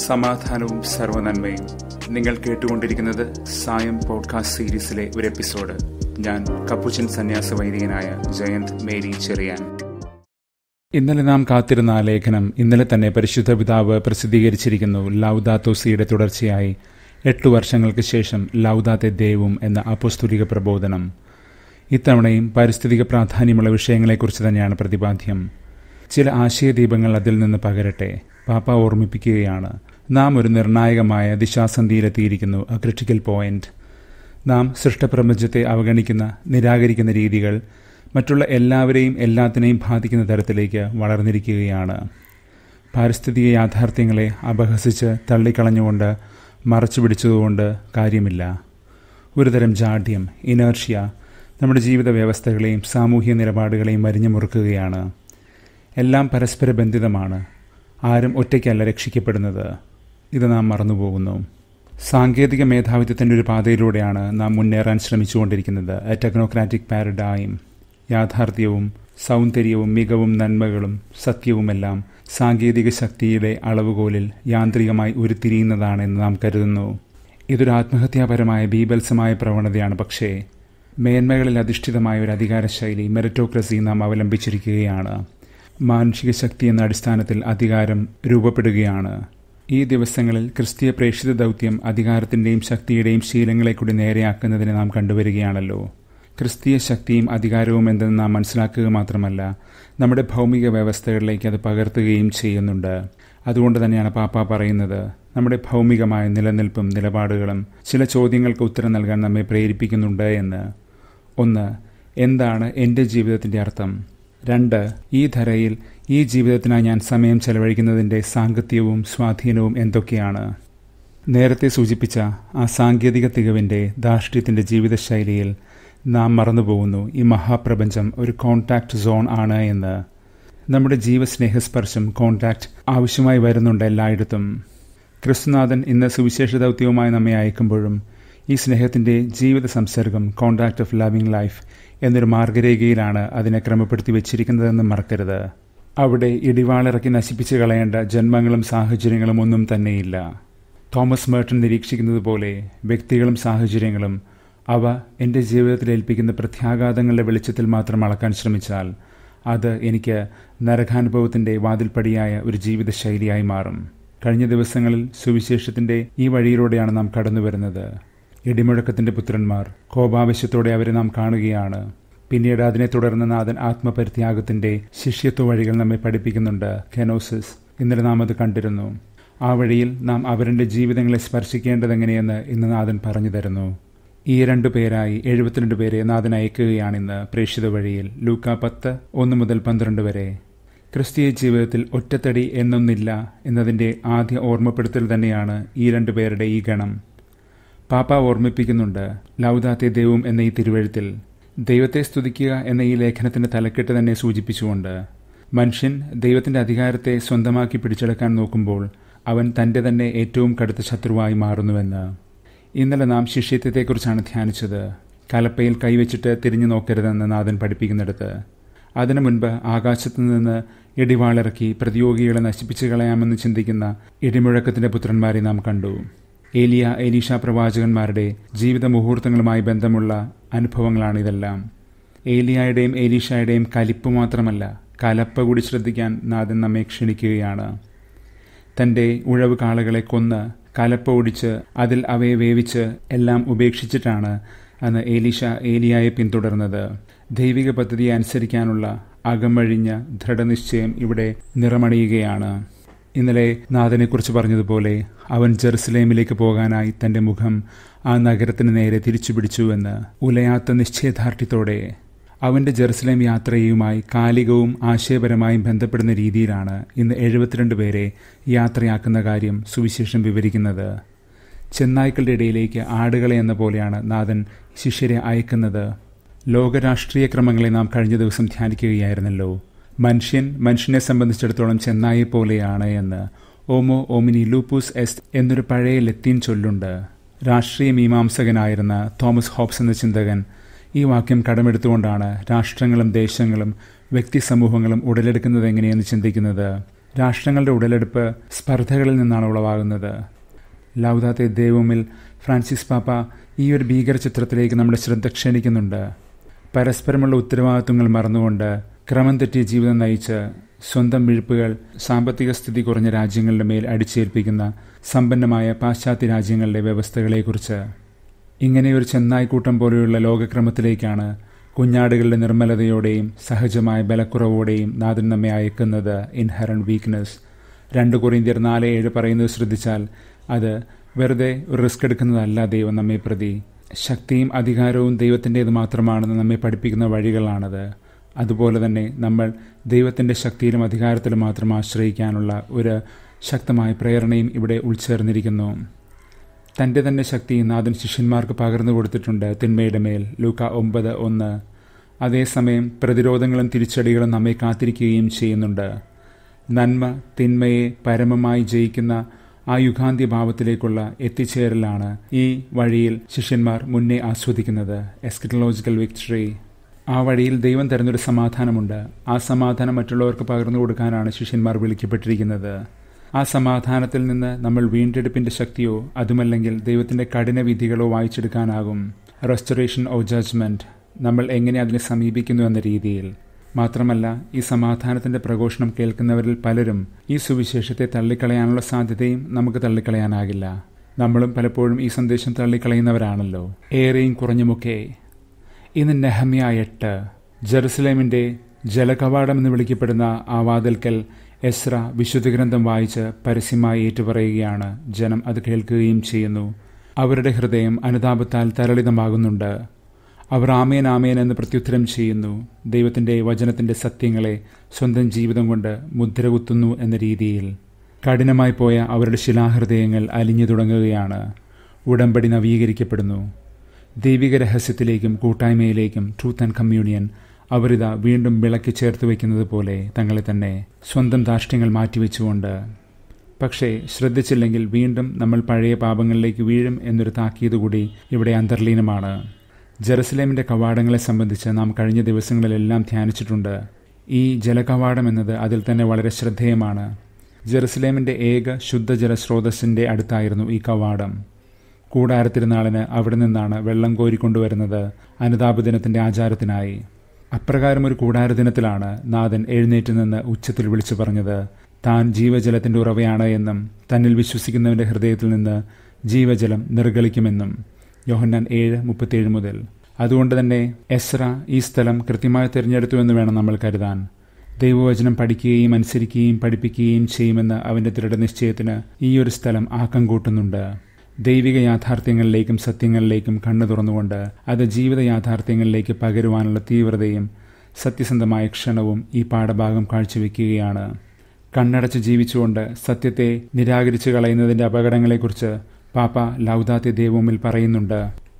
സമാധാനവും സർവ്വനന്മയും. നിങ്ങൾ കേട്ടുകൊണ്ടിരിക്കുന്നത് സായം പോഡ്കാസ്റ്റ് സീരീസിലെ ഒരു എപ്പിസോഡ്. ഞാൻ കപ്പുച്ചൻ സന്യാസ വൈദികനായ ജയന്ത് മേരി ചെറിയാൻ. ഇന്നലെ നാം കാത്തിരുന്ന ആ ലേഖനം ഇന്നലെ തന്നെ പരിശുദ്ധ പിതാവ് പ്രസിദ്ധീകരിച്ചിരിക്കുന്നു. ലൗദാത്തോ സിയുടെ തുടർച്ചയായി 8 വർഷങ്ങൾക്ക് ശേഷം ലൗദാത്തെ ദേവും എന്ന അപ്പോസ്തോലിക പ്രബോധനം. ഇത്തവണയും പാരിസ്ഥിതിക പ്രാധാന്യമുള്ള വിഷയങ്ങളെക്കുറിച്ച് തന്നെയാണ് പ്രതിപാദ്യം. ചില ആശയദീപങ്ങൾ അതിൽ നിന്ന് പകരട്ടെ. പാപ്പ ഓർമ്മിപ്പിക്കുകയാണ്, നാം ഒരു നിർണായകമായ ദിശാസന്ധിയിലെത്തിയിരിക്കുന്നു, എ ക്രിട്ടിക്കൽ പോയിന്റ്. നാം സൃഷ്ടപ്രപഞ്ചത്തെ അവഗണിക്കുന്ന, നിരാകരിക്കുന്ന രീതികൾ മറ്റുള്ള എല്ലാവരെയും എല്ലാത്തിനെയും ബാധിക്കുന്ന തരത്തിലേക്ക് വളർന്നിരിക്കുകയാണ്. പാരിസ്ഥിതിക യാഥാർത്ഥ്യങ്ങളെ അപഹസിച്ച് തള്ളിക്കളഞ്ഞുകൊണ്ട് മറച്ചു പിടിച്ചതുകൊണ്ട് കാര്യമില്ല. ഒരുതരം ജാഡ്യം, ഇനേർഷ്യ നമ്മുടെ ജീവിത വ്യവസ്ഥകളെയും സാമൂഹ്യ നിലപാടുകളെയും വരിഞ്ഞു മുറുക്കുകയാണ്. എല്ലാം പരസ്പര ബന്ധിതമാണ്. ആരും ഒറ്റയ്ക്കല്ല രക്ഷിക്കപ്പെടുന്നത്. ഇത് നാം മറന്നുപോകുന്നു. സാങ്കേതിക മേധാവിത്വത്തിൻ്റെ ഒരു പാതയിലൂടെയാണ് നാം മുന്നേറാൻ ശ്രമിച്ചുകൊണ്ടിരിക്കുന്നത്. A technocratic paradigm. യാഥാർത്ഥ്യവും സൗന്ദര്യവും മികവും നന്മകളും സത്യവുമെല്ലാം സാങ്കേതിക ശക്തിയുടെ അളവുകോലിൽ യാന്ത്രികമായി ഉരുത്തിരിയുന്നതാണെന്ന് നാം കരുതുന്നു. ഇതൊരു ആത്മഹത്യാപരമായ ബീഭത്സമായ പ്രവണതയാണ്. പക്ഷേ മേന്മകളിൽ അധിഷ്ഠിതമായ ഒരു അധികാരശൈലി, മെറിറ്റോക്രസി നാം അവലംബിച്ചിരിക്കുകയാണ്. മാനുഷിക ശക്തി എന്ന അടിസ്ഥാനത്തിൽ അധികാരം രൂപപ്പെടുകയാണ്. ഈ ദിവസങ്ങളിൽ ക്രിസ്തീയ പ്രേക്ഷിത ദൗത്യം അധികാരത്തിൻ്റെയും ശക്തിയുടെയും ശീലങ്ങളെ കൂടി നേരെയാക്കുന്നതിന് നാം കണ്ടുവരികയാണല്ലോ. ക്രിസ്തീയ ശക്തിയും അധികാരവും എന്തെന്ന് നാം മനസ്സിലാക്കുക മാത്രമല്ല, നമ്മുടെ ഭൗമിക വ്യവസ്ഥകളിലേക്ക് അത് പകർത്തുകയും ചെയ്യുന്നുണ്ട്. അതുകൊണ്ട് തന്നെയാണ് പാപ്പ പറയുന്നത്, നമ്മുടെ ഭൗമികമായ നിലനിൽപ്പും നിലപാടുകളും ചില ചോദ്യങ്ങൾക്ക് ഉത്തരം നൽകാൻ നമ്മെ പ്രേരിപ്പിക്കുന്നുണ്ട് എന്ന്. 1. എന്താണ് എൻ്റെ ജീവിതത്തിൻ്റെ അർത്ഥം? 2. ഈ ധരയിൽ ഈ ജീവിതത്തിനായി ഞാൻ സമയം ചെലവഴിക്കുന്നതിൻ്റെ സാങ്കത്യവും സ്വാധീനവും എന്തൊക്കെയാണ്? നേരത്തെ സൂചിപ്പിച്ച ആ സാങ്കേതിക തികവിൻ്റെ ധാർഷ്ട്യത്തിൻ്റെ ജീവിതശൈലിയിൽ നാം മറന്നുപോകുന്നു ഈ മഹാപ്രപഞ്ചം ഒരു കോൺടാക്റ്റ് സോൺ ആണ് എന്ന്. നമ്മുടെ ജീവസ്നേഹസ്പർശം, കോൺടാക്റ്റ് ആവശ്യമായി വരുന്നുണ്ട് എല്ലായിടത്തും. ക്രിസ്തുനാഥൻ ഇന്ന് സുവിശേഷ ദൗത്യവുമായി നമ്മെ അയക്കുമ്പോഴും ഈ സ്നേഹത്തിൻ്റെ ജീവിത സംസർഗം, കോൺടാക്റ്റ് ഓഫ് ലവിംഗ് ലൈഫ് എന്നൊരു മാർഗരേഖയിലാണ് അതിനെ ക്രമപ്പെടുത്തി വെച്ചിരിക്കുന്നതെന്ന് മറക്കരുത്. അവിടെ ഇടിവാളിറക്കി നശിപ്പിച്ച് കളയേണ്ട ജന്മങ്ങളും സാഹചര്യങ്ങളും ഒന്നും തന്നെയില്ല. തോമസ് മേർട്ടൺ നിരീക്ഷിക്കുന്നത് പോലെ വ്യക്തികളും സാഹചര്യങ്ങളും അവ എൻ്റെ ജീവിതത്തിൽ ഏൽപ്പിക്കുന്ന പ്രത്യാഘാതങ്ങളുടെ വെളിച്ചത്തിൽ മാത്രം അളക്കാൻ ശ്രമിച്ചാൽ അത് എനിക്ക് നരകാനുഭവത്തിൻ്റെ വാതിൽപ്പടിയായ ഒരു ജീവിതശൈലിയായി മാറും. കഴിഞ്ഞ ദിവസങ്ങളിൽ സുവിശേഷത്തിൻ്റെ ഈ വഴിയിലൂടെയാണ് നാം കടന്നു വരുന്നത്. ഇടിമുഴക്കത്തിൻ്റെ പുത്രന്മാർ, കോപാവശ്യത്തോടെ അവരെ നാം കാണുകയാണ്. പിന്നീട് അതിനെ തുടർന്ന് നാഥൻ ആത്മപരിത്യാഗത്തിൻ്റെ ശിഷ്യത്വ വഴികൾ നമ്മെ പഠിപ്പിക്കുന്നുണ്ട്, കെനോസിസ്. ഇന്നലെ നാം അത് കണ്ടിരുന്നു. ആ വഴിയിൽ നാം അവരുടെ ജീവിതങ്ങളെ സ്പർശിക്കേണ്ടതെങ്ങനെയെന്ന് ഇന്ന് നാഥൻ പറഞ്ഞു തരുന്നു. ഈ 2 പേരായി 72 പേരെ നാഥൻ അയക്കുകയാണിന്ന് പ്രേക്ഷിത വഴിയിൽ. ലൂക്ക 10:1-12 വരെ. ക്രിസ്തീയ ജീവിതത്തിൽ ഒറ്റത്തടി എന്നൊന്നില്ല എന്നതിൻ്റെ ആദ്യ ഓർമ്മപ്പെടുത്തൽ തന്നെയാണ് ഈ 2 പേരുടെ ഈ ഗണം. പാപ്പ ഓർമ്മിപ്പിക്കുന്നുണ്ട്, ലൗദാത്തെ ദേവും എന്ന ഈ തിരുവഴുത്തിൽ ദൈവത്തെ സ്തുതിക്കുക എന്ന ഈ ലേഖനത്തിൻ്റെ തലക്കെട്ട് തന്നെ സൂചിപ്പിച്ചുകൊണ്ട് മനുഷ്യൻ ദൈവത്തിൻ്റെ അധികാരത്തെ സ്വന്തമാക്കി പിടിച്ചെടുക്കാൻ നോക്കുമ്പോൾ അവൻ തൻ്റെ തന്നെ ഏറ്റവും കടുത്ത ശത്രുവായി മാറുന്നുവെന്ന്. ഇന്നലെ നാം ശിഷ്യത്വത്തെക്കുറിച്ചാണ് ധ്യാനിച്ചത്. കലപ്പയിൽ കൈവച്ചിട്ട് തിരിഞ്ഞു നോക്കരുതെന്ന് നാഥൻ പഠിപ്പിക്കുന്നിടത്ത്. അതിനു മുൻപ് ആകാശത്തു നിന്ന് ഇടിവാളിറക്കി പ്രതിയോഗികളെ നശിപ്പിച്ചു കളയാമെന്ന് ചിന്തിക്കുന്ന ഇടിമുഴക്കത്തിൻ്റെ പുത്രന്മാരെ നാം കണ്ടു. ഏലിയ, എലീഷ പ്രവാചകന്മാരുടെ ജീവിത മുഹൂർത്തങ്ങളുമായി ബന്ധമുള്ള അനുഭവങ്ങളാണിതെല്ലാം. ഏലിയായുടെയും എലീഷയുടെയും കലിപ്പ് മാത്രമല്ല, കലപ്പ കൂടി ശ്രദ്ധിക്കാൻ നാഥൻ നമ്മെ ക്ഷണിക്കുകയാണ്. തൻ്റെ ഉഴവ് കാളകളെ കൊന്ന് കലപ്പ ഒടിച്ച് അതിൽ അവയെ വേവിച്ച് എല്ലാം ഉപേക്ഷിച്ചിട്ടാണ് അന്ന് എലീഷ ഏലിയായെ പിന്തുടർന്നത്. ദൈവിക പദ്ധതിയെ അനുസരിക്കാനുള്ള അകമഴിഞ്ഞ ദൃഢനിശ്ചയം ഇവിടെ നിറമണിയുകയാണ്. ഇന്നലെ നാഥനെക്കുറിച്ച് പറഞ്ഞതുപോലെ അവൻ ജെറുസലേമിലേക്ക് പോകാനായി തൻ്റെ മുഖം ആ നഗരത്തിന് നേരെ തിരിച്ചു പിടിച്ചുവെന്ന്. ഉലയാത്ത നിശ്ചയദാർഢ്യത്തോടെ അവൻ്റെ ജെറുസലേം യാത്രയുമായി കാലികവും ആശയപരമായും ബന്ധപ്പെടുന്ന രീതിയിലാണ് ഇന്ന് 72 പേരെ യാത്രയാക്കുന്ന കാര്യം സുവിശേഷം വിവരിക്കുന്നത്. ചെന്നായ്ക്കളുടെ ഇടയിലേക്ക് ആടുകളെ എന്ന പോലെയാണ് നാഥൻ ശിഷ്യരെ അയക്കുന്നത്. ലോകരാഷ്ട്രീയ ക്രമങ്ങളെ നാം കഴിഞ്ഞ ദിവസം ധ്യാനിക്കുകയായിരുന്നല്ലോ. മനുഷ്യനെ സംബന്ധിച്ചിടത്തോളം ചെന്നായെ പോലെയാണ് എന്ന്. ഓമോ ഓമിനി ലൂപ്പൂസ് എസ്റ്റ് എന്നൊരു പഴയ ലത്തീൻ ചൊല്ലുണ്ട്. രാഷ്ട്രീയ മീമാംസകനായിരുന്ന തോമസ് ഹോബ്സ് എന്ന ചിന്തകൻ ഈ വാക്യം കടമെടുത്തുകൊണ്ടാണ് രാഷ്ട്രങ്ങളും ദേശങ്ങളും വ്യക്തി സമൂഹങ്ങളും ഉടലെടുക്കുന്നത് എങ്ങനെയെന്ന് ചിന്തിക്കുന്നത്. രാഷ്ട്രങ്ങളുടെ ഉടലെടുപ്പ് സ്പർദ്ധകളിൽ നിന്നാണ് ഉളവാകുന്നത്. ലൗദാത്തെ ദേവുമിൽ ഫ്രാൻസിസ് പാപ്പ ഈ ഒരു ഭീകര ചിത്രത്തിലേക്ക് നമ്മുടെ ശ്രദ്ധ ക്ഷണിക്കുന്നുണ്ട്. പരസ്പരമുള്ള ഉത്തരവാദിത്വങ്ങൾ മറന്നുകൊണ്ട് ക്രമം തെറ്റിയ ജീവിതം നയിച്ച് സ്വന്തം വിഴുപ്പുകൾ സാമ്പത്തിക സ്ഥിതി കുറഞ്ഞ രാജ്യങ്ങളുടെ മേൽ അടിച്ചേൽപ്പിക്കുന്ന സമ്പന്നമായ പാശ്ചാത്യ രാജ്യങ്ങളുടെ വ്യവസ്ഥകളെക്കുറിച്ച്. ഇങ്ങനെയൊരു ചെന്നായിക്കൂട്ടം പോലെയുള്ള ലോകക്രമത്തിലേക്കാണ് കുഞ്ഞാടുകളുടെ നിർമ്മലതയോടെയും സഹജമായ ബലക്കുറവോടെയും നാഥൻ നമ്മെ അയക്കുന്നത്. Inherent weakness. 2 കൊറിന്ത്യർ 4:7 പറയുന്നത് ശ്രദ്ധിച്ചാൽ അത് വെറുതെ ഒരു റിസ്ക് എടുക്കുന്നതല്ല. ദൈവം നമ്മെ പ്രതി ശക്തിയും അധികാരവും ദൈവത്തിൻ്റേത് മാത്രമാണെന്ന് നമ്മെ പഠിപ്പിക്കുന്ന വഴികളാണത്. അതുപോലെ തന്നെ നമ്മൾ ദൈവത്തിൻ്റെ ശക്തിയിലും അധികാരത്തിലും മാത്രം ആശ്രയിക്കാനുള്ള ഒരു ശക്തമായ പ്രേരണയും ഇവിടെ ഉൾച്ചേർന്നിരിക്കുന്നു. തൻ്റെ തന്നെ ശക്തി നാഥൻ ശിഷ്യന്മാർക്ക് പകർന്നു കൊടുത്തിട്ടുണ്ട് തിന്മയുടെ മേൽ. ലൂക്ക 9:1. അതേസമയം പ്രതിരോധങ്ങളും തിരിച്ചടികളും നമ്മെ കാത്തിരിക്കുകയും ചെയ്യുന്നുണ്ട്. നന്മ തിന്മയെ പരമമായി ജയിക്കുന്ന ആ യുഗാന്ത്യ ഭാവത്തിലേക്കുള്ള എത്തിച്ചേരലാണ് ഈ വഴിയിൽ ശിഷ്യന്മാർ മുന്നേ ആസ്വദിക്കുന്നത്. Eschatological victory. ആ വഴിയിൽ ദൈവം തരുന്നൊരു സമാധാനമുണ്ട്. ആ സമാധാനം മറ്റുള്ളവർക്ക് പകർന്നു കൊടുക്കാനാണ് ശിഷ്യന്മാർ വിളിക്കപ്പെട്ടിരിക്കുന്നത്. ആ സമാധാനത്തിൽ നിന്ന് നമ്മൾ വീണ്ടെടുപ്പിൻ്റെ ശക്തിയോ അതുമല്ലെങ്കിൽ ദൈവത്തിൻ്റെ കഠിന വിധികളോ വായിച്ചെടുക്കാനാകും. Restoration of judgement. നമ്മൾ എങ്ങനെ അതിനെ സമീപിക്കുന്നു എന്ന രീതിയിൽ. മാത്രമല്ല, ഈ സമാധാനത്തിൻ്റെ പ്രഘോഷണം കേൾക്കുന്നവരിൽ പലരും ഈ സുവിശേഷത്തെ തള്ളിക്കളയാനുള്ള സാധ്യതയും നമുക്ക് തള്ളിക്കളയാനാകില്ല. നമ്മളും പലപ്പോഴും ഈ സന്ദേശം തള്ളിക്കളയുന്നവരാണല്ലോ, ഏറെയും കുറഞ്ഞുമൊക്കെ. ഇന്ന് നെഹമ്യ 8 ജെറുസലേമിൻ്റെ ജലകവാടം എന്ന് വിളിക്കപ്പെടുന്ന ആ വാതിൽക്കൽ എസ്ര വിശുദ്ധഗ്രന്ഥം വായിച്ച് പരസ്യമായി ഏറ്റുപറയുകയാണ്. ജനം അത് കേൾക്കുകയും ചെയ്യുന്നു. അവരുടെ ഹൃദയം അനുതാപത്താൽ തരളിതമാകുന്നുണ്ട്. അവർ ആമേൻ ആമേൻ എന്ന് പ്രത്യുത്തരം ചെയ്യുന്നു. ദൈവത്തിൻ്റെ വചനത്തിൻ്റെ സത്യങ്ങളെ സ്വന്തം ജീവിതം കൊണ്ട് മുദ്രകുത്തുന്നു എന്ന രീതിയിൽ. കഠിനമായി പോയ അവരുടെ ശിലാഹൃദയങ്ങൾ അലിഞ്ഞു തുടങ്ങുകയാണ്. ഉടമ്പടി നവീകരിക്കപ്പെടുന്നു. ദൈവിക രഹസ്യത്തിലേക്കും കൂട്ടായ്മയിലേക്കും ട്രൂത്ത് ആൻഡ് കമ്മ്യൂണിയൻ അവരിതാ വീണ്ടും വിളക്കി ചേർത്ത് വയ്ക്കുന്നത് പോലെ തങ്ങളെ തന്നെ സ്വന്തം ധാർഷ്ട്യങ്ങൾ മാറ്റിവെച്ചുകൊണ്ട്. പക്ഷേ ശ്രദ്ധിച്ചില്ലെങ്കിൽ വീണ്ടും നമ്മൾ പഴയ പാപങ്ങളിലേക്ക് വീഴും എന്നൊരു താക്കീത് കൂടി ഇവിടെ അന്തർലീനമാണ്. ജെറുസലേമിൻ്റെ കവാടങ്ങളെ സംബന്ധിച്ച് നാം കഴിഞ്ഞ ദിവസങ്ങളിലെല്ലാം ധ്യാനിച്ചിട്ടുണ്ട്. ഈ ജലകവാടം എന്നത് അതിൽ തന്നെ വളരെ ശ്രദ്ധേയമാണ്. ജെറുസലേമിൻ്റെ ഏക ശുദ്ധജല സ്രോതസ്സിൻ്റെ അടുത്തായിരുന്നു ഈ കവാടം. കൂടാരത്തിരുന്നാളിന് അവിടെ നിന്നാണ് വെള്ളം കോരിക്കൊണ്ടുവരുന്നത് അനുതാപദിനത്തിൻ്റെ ആചാരത്തിനായി. അപ്രകാരം ഒരു കൂടാരദിനത്തിലാണ് നാഥൻ എഴുന്നേറ്റ് നിന്ന് ഉച്ചത്തിൽ വിളിച്ചു പറഞ്ഞത് താൻ ജീവജലത്തിൻ്റെ ഉറവയാണ് എന്നും തന്നിൽ വിശ്വസിക്കുന്നവൻ്റെ ഹൃദയത്തിൽ നിന്ന് ജീവജലം നിർഗളിക്കുമെന്നും. യോഹന്നാൻ 7:37 മുതൽ. അതുകൊണ്ട് തന്നെ എസ്ര ഈ സ്ഥലം കൃത്യമായി തിരഞ്ഞെടുത്തു എന്ന് വേണം നമ്മൾ കരുതാൻ. ദൈവവചനം പഠിക്കുകയും അനുസരിക്കുകയും പഠിപ്പിക്കുകയും ചെയ്യുമെന്ന് അവൻ്റെ ദൃഢനിശ്ചയത്തിന് ഈ ഒരു സ്ഥലം ആക്കം കൂട്ടുന്നുണ്ട്. ദൈവിക യാഥാർത്ഥ്യങ്ങളിലേക്കും സത്യങ്ങളിലേക്കും കണ്ണു തുറന്നുകൊണ്ട് അത് ജീവിത യാഥാർത്ഥ്യങ്ങളിലേക്ക് പകരുവാനുള്ള തീവ്രതയും സത്യസന്ധമായ ക്ഷണവും ഈ പാഠഭാഗം കാഴ്ചവെക്കുകയാണ്. കണ്ണടച്ച് ജീവിച്ചുകൊണ്ട് സത്യത്തെ നിരാകരിച്ചു കളയുന്നതിൻ്റെ അപകടങ്ങളെക്കുറിച്ച് പാപ്പ ലൗദാത്തെ ദേവുമിൽ പറയുന്നുണ്ട്.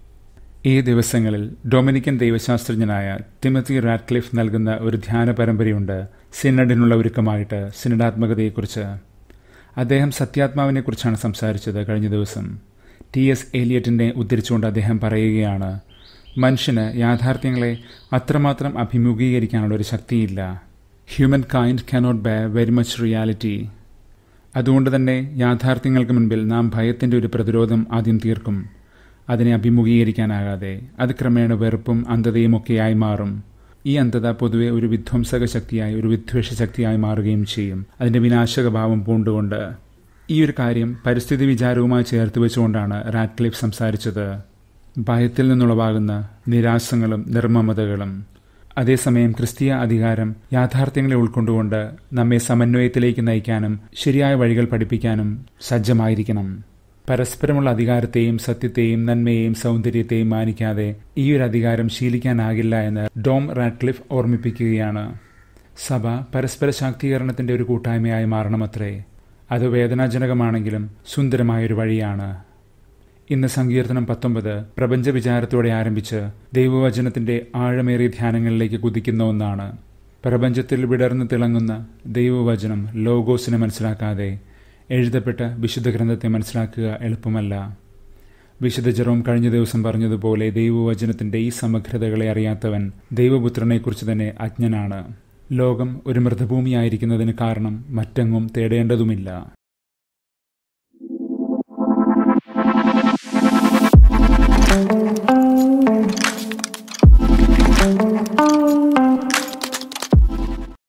ഈ ദിവസങ്ങളിൽ ഡൊമിനിക്കൻ ദൈവശാസ്ത്രജ്ഞനായ ടിമത്തി റാഡ്ക്ലിഫ് നൽകുന്ന ഒരു ധ്യാന പരമ്പരയുണ്ട് സിനഡിനുള്ള ഒരുക്കമായിട്ട്, സിനഡാത്മകതയെക്കുറിച്ച്. അദ്ദേഹം സത്യാത്മാവിനെക്കുറിച്ചാണ് സംസാരിച്ചത് കഴിഞ്ഞ ദിവസം. T.S. എലിയറ്റിനെ ഉദ്ധരിച്ചുകൊണ്ട് അദ്ദേഹം പറയുകയാണ്, മനുഷ്യന് യാഥാർത്ഥ്യങ്ങളെ അത്രമാത്രം അഭിമുഖീകരിക്കാനുള്ള ഒരു ശക്തിയില്ല. Humankind cannot bear very much reality. അതുകൊണ്ട് തന്നെ യാഥാർത്ഥ്യങ്ങൾക്ക് മുൻപിൽ നാം ഭയത്തിൻ്റെ ഒരു പ്രതിരോധം ആദ്യം തീർക്കും. അതിനെ അഭിമുഖീകരിക്കാനാകാതെ അത് ക്രമേണ വെറുപ്പും അന്ധതയുമൊക്കെയായി മാറും. ഈ അന്ധത പൊതുവെ ഒരു വിധ്വംസക ശക്തിയായി, ഒരു വിദ്വേഷ ശക്തിയായി മാറുകയും ചെയ്യും, അതിൻ്റെ വിനാശകഭാവം പൂണ്ടുകൊണ്ട്. ഈ ഒരു കാര്യം പരിസ്ഥിതി വിചാരവുമായി ചേർത്ത് വെച്ചുകൊണ്ടാണ് റാഡ്ക്ലിഫ് സംസാരിച്ചത്. ഭയത്തിൽ നിന്നുളവാകുന്ന നിരാശങ്ങളും നിർമ്മമതകളും. അതേസമയം ക്രിസ്തീയ അധികാരം യാഥാർത്ഥ്യങ്ങളെ ഉൾക്കൊണ്ടുകൊണ്ട് നമ്മെ സമന്വയത്തിലേക്ക് നയിക്കാനും ശരിയായ വഴികൾ പഠിപ്പിക്കാനും സജ്ജമായിരിക്കണം. പരസ്പരമുള്ള അധികാരത്തെയും സത്യത്തെയും നന്മയെയും സൗന്ദര്യത്തെയും മാനിക്കാതെ ഈ ഒരു അധികാരം ശീലിക്കാനാകില്ല എന്ന് ഡോം റാഡ്ക്ലിഫ് ഓർമ്മിപ്പിക്കുകയാണ്. സഭ പരസ്പര ശാക്തീകരണത്തിൻ്റെ ഒരു കൂട്ടായ്മയായി മാറണമത്രേ. അത് വേദനാജനകമാണെങ്കിലും സുന്ദരമായൊരു വഴിയാണ്. ഇന്ന് സങ്കീർത്തനം 19 പ്രപഞ്ച വിചാരത്തോടെ ആരംഭിച്ച് ദൈവവചനത്തിൻ്റെ ആഴമേറിയ ധ്യാനങ്ങളിലേക്ക് കുതിക്കുന്ന ഒന്നാണ്. പ്രപഞ്ചത്തിൽ വിടർന്നു തിളങ്ങുന്ന ദൈവവചനം ലോഗോസിനെ മനസ്സിലാക്കാതെ എഴുതപ്പെട്ട വിശുദ്ധ ഗ്രന്ഥത്തെ മനസ്സിലാക്കുക എളുപ്പമല്ല. വിശുദ്ധ ജെറോം കഴിഞ്ഞ ദിവസം പറഞ്ഞതുപോലെ ദൈവവചനത്തിൻ്റെ ഈ സമഗ്രതകളെ അറിയാത്തവൻ ദൈവപുത്രനെക്കുറിച്ച് തന്നെ അജ്ഞനാണ്. ലോകം ഒരു മൃതഭൂമിയായിരിക്കുന്നതിന് കാരണം മറ്റെങ്ങും തേടേണ്ടതുമില്ല.